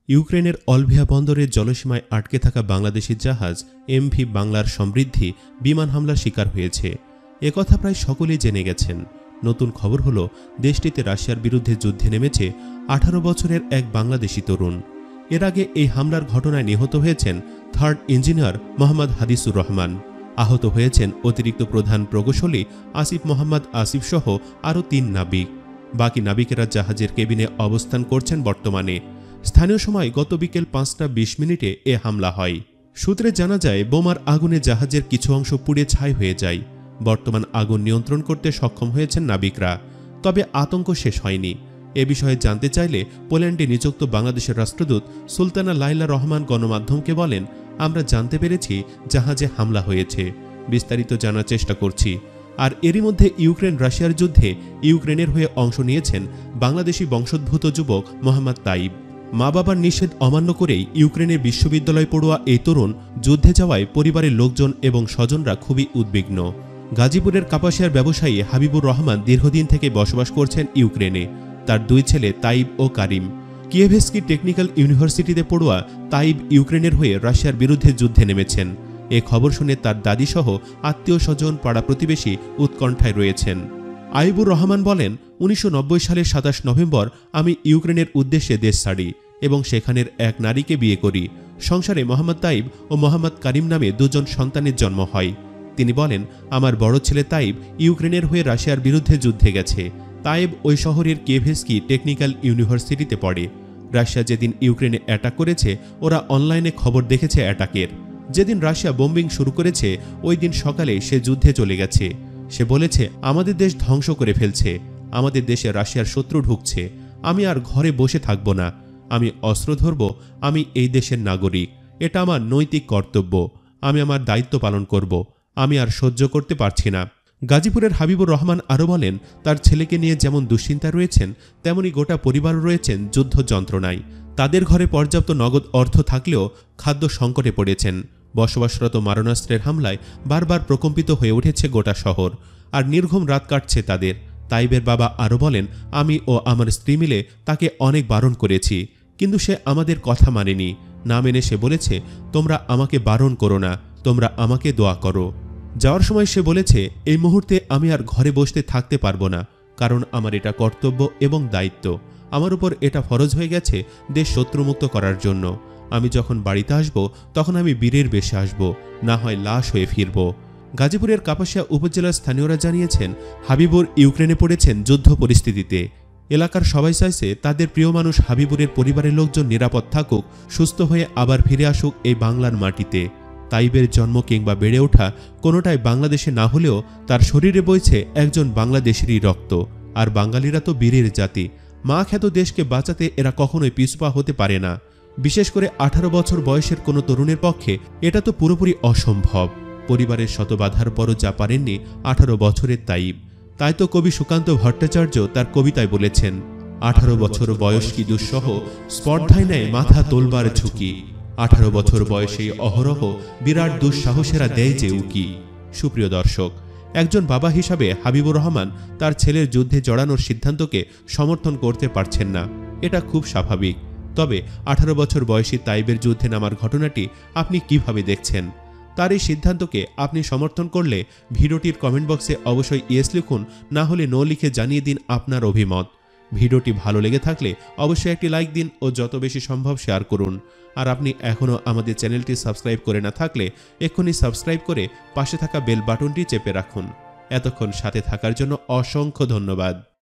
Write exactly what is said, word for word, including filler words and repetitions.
ইউক্রেনের অলভিয়া বন্দরের জলসীমায় আটকে থাকা বাংলাদেশি জাহাজ এমভি বাংলার সমৃদ্ধি বিমান হামলার শিকার হয়েছে। একথা প্রায় সকলেই জেনে গেছেন। নতুন খবর হলো, দেশটিতে রাশিয়ার বিরুদ্ধে যুদ্ধে নেমেছে আঠারো বছরের এক বাংলাদেশি তরুণ। এর আগে এই হামলার ঘটনায় নিহত হয়েছেন থার্ড ইঞ্জিনিয়ার মোহাম্মদ হাদিসুর রহমান। আহত হয়েছেন অতিরিক্ত প্রধান প্রকৌশলী আসিফ মোহাম্মদ আসিফ সহ আরও তিন নাবিক। বাকি নাবিকেরা জাহাজের কেবিনে অবস্থান করছেন বর্তমানে। স্থানীয় সময় গত বিকেল পাঁচটা বিশ মিনিটে এ হামলা হয়। সূত্রে জানা যায়, বোমার আগুনে জাহাজের কিছু অংশ পুড়ে ছাই হয়ে যায়। বর্তমান আগুন নিয়ন্ত্রণ করতে সক্ষম হয়েছেন নাবিকরা। তবে আতঙ্ক শেষ হয়নি। এ বিষয়ে জানতে চাইলে পোল্যান্ডে নিযুক্ত বাংলাদেশের রাষ্ট্রদূত সুলতানা লাইলা রহমান গণমাধ্যমকে বলেন, আমরা জানতে পেরেছি জাহাজে হামলা হয়েছে, বিস্তারিত জানার চেষ্টা করছি। আর এরই মধ্যে ইউক্রেন রাশিয়ার যুদ্ধে ইউক্রেনের হয়ে অংশ নিয়েছেন বাংলাদেশি বংশোদ্ভূত যুবক মোহাম্মদ তাইব। মা বাবার নিষেধ অমান্য করেই ইউক্রেনের বিশ্ববিদ্যালয় পড়ুয়া এই তরুণ যুদ্ধে যাওয়ায় পরিবারের লোকজন এবং স্বজনরা খুবই উদ্বিগ্ন। গাজীপুরের কাপাসিয়ার ব্যবসায়ী হাবিবুর রহমান দীর্ঘদিন থেকে বসবাস করছেন ইউক্রেনে। তার দুই ছেলে তাইব ও কারিম। কিয়েভস্কি টেকনিক্যাল ইউনিভার্সিটিতে পড়ুয়া তাইব ইউক্রেনের হয়ে রাশিয়ার বিরুদ্ধে যুদ্ধে নেমেছেন। এ খবর শুনে তার দাদিসহ আত্মীয় স্বজন, পাড়া প্রতিবেশী উৎকণ্ঠায় রয়েছেন। আইবুর রহমান বলেন, উনিশশো নব্বই সালের সাতাশ নভেম্বর আমি ইউক্রেনের উদ্দেশ্যে দেশ ছাড়ি এবং সেখানের এক নারীকে বিয়ে করি। সংসারে মোহাম্মদ তাইব ও মোহাম্মদ কারিম নামে দুজন সন্তানের জন্ম হয়। তিনি বলেন, আমার বড় ছেলে তাইব ইউক্রেনের হয়ে রাশিয়ার বিরুদ্ধে যুদ্ধে গেছে। তাইব ওই শহরের কিয়েভস্কি টেকনিক্যাল ইউনিভার্সিটিতে পড়ে। রাশিয়া যেদিন ইউক্রেনে অ্যাটাক করেছে, ওরা অনলাইনে খবর দেখেছে অ্যাটাকের। যেদিন রাশিয়া বোম্বিং শুরু করেছে, ওই দিন সকালে সে যুদ্ধে চলে গেছে। সে বলেছে, আমাদের দেশ ধ্বংস করে ফেলছে, আমাদের দেশে রাশিয়ার শত্রু ঢুকছে, আমি আর ঘরে বসে থাকব না, আমি অস্ত্র ধরব, আমি এই দেশের নাগরিক, এটা আমার নৈতিক কর্তব্য, আমি আমার দায়িত্ব পালন করব, আমি আর সহ্য করতে পারছি না। গাজীপুরের হাবিবুর রহমান আরও বলেন, তার ছেলেকে নিয়ে যেমন দুশ্চিন্তা রয়েছেন, তেমনি গোটা পরিবারও রয়েছেন যুদ্ধ যন্ত্রণায়। তাদের ঘরে পর্যাপ্ত নগদ অর্থ থাকলেও খাদ্য সংকটে পড়েছেন। বসবাসরত মারণাস্ত্রের হামলায় বারবার প্রকম্পিত হয়ে উঠেছে গোটা শহর, আর নির্ঘুম রাত কাটছে তাদের। তাইবের বাবা আরও বলেন, আমি ও আমার স্ত্রী মিলে তাকে অনেক বারণ করেছি, কিন্তু সে আমাদের কথা মানেনি। না মেনে সে বলেছে, তোমরা আমাকে বারণ করো না, তোমরা আমাকে দোয়া করো। যাওয়ার সময় সে বলেছে, এই মুহূর্তে আমি আর ঘরে বসতে থাকতে পারবো না, কারণ আমার এটা কর্তব্য এবং দায়িত্ব। আমার উপর এটা ফরজ হয়ে গেছে দেশ শত্রুমুক্ত করার জন্য। আমি যখন বাড়িতে আসব, তখন আমি বীরের বেশে আসব, না হয় লাশ হয়ে ফিরব। গাজীপুরের কাপাসিয়া উপজেলার স্থানীয়রা জানিয়েছেন, হাবিবুর ইউক্রেনে পড়েছেন যুদ্ধ পরিস্থিতিতে। এলাকার সবাই চাইছে তাদের প্রিয় মানুষ হাবিবুরের পরিবারের লোকজন নিরাপদ থাকুক, সুস্থ হয়ে আবার ফিরে আসুক এই বাংলার মাটিতে। তাইবের জন্ম কিংবা বেড়ে ওঠা কোনোটাই বাংলাদেশে না হলেও তার শরীরে বইছে একজন বাংলাদেশেরই রক্ত। আর বাঙালিরা তো বীরের জাতি। মা খ্যাত দেশকে বাঁচাতে এরা কখনোই পিছপা হতে পারে না। বিশেষ করে আঠারো বছর বয়সের কোনো তরুণের পক্ষে এটা তো পুরোপুরি অসম্ভব। পরিবারের শত বাধার পরও যা পারেননি আঠারো বছরের তাইব। তাই তো কবি সুকান্ত ভট্টাচার্য তার কবিতায় বলেছেন, আঠারো বছর বয়স কি দুঃসহ, স্পর্ধায় নেয় মাথা তোলবার ঝুঁকি। আঠারো বছর বয়সে অহরহ বিরাট দুঃসাহসেরা দেয় যে উকি। সুপ্রিয় দর্শক, একজন বাবা হিসাবে হাবিবুর রহমান তার ছেলের যুদ্ধে জড়ানোর সিদ্ধান্তকে সমর্থন করতে পারছেন না। এটা খুব স্বাভাবিক। তবে আঠারো বছর বয়সী তাইবের যুদ্ধে নামার ঘটনাটি আপনি কিভাবে দেখছেন? তার এই সিদ্ধান্তকে আপনি সমর্থন করলে ভিডিওটির কমেন্ট বক্সে অবশ্যই ইয়েস লিখুন, না হলে নো লিখে জানিয়ে দিন আপনার অভিমত। ভিডিওটি ভালো লেগে থাকলে অবশ্যই একটি লাইক দিন ও যত বেশি সম্ভব শেয়ার করুন। আর আপনি এখনও আমাদের চ্যানেলটি সাবস্ক্রাইব করে না থাকলে এক্ষুনি সাবস্ক্রাইব করে পাশে থাকা বেল বাটনটি চেপে রাখুন। এতক্ষণ সাথে থাকার জন্য অসংখ্য ধন্যবাদ।